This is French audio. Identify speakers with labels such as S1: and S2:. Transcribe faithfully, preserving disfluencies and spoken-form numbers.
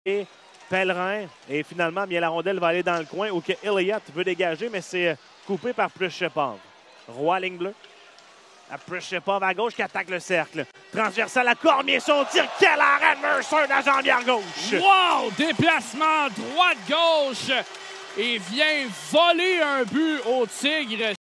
S1: Et Pellerin, et finalement, bien la rondelle va aller dans le coin où que Elliott veut dégager, mais c'est coupé par Prishchepov. Roy, ligne bleue. À Prishchepov à gauche qui attaque le cercle. Transversal à Cormier, son tir. Quel arrêt de Mercer de la jambière gauche!
S2: Wow! Déplacement droite-gauche et vient voler un but au Tigre.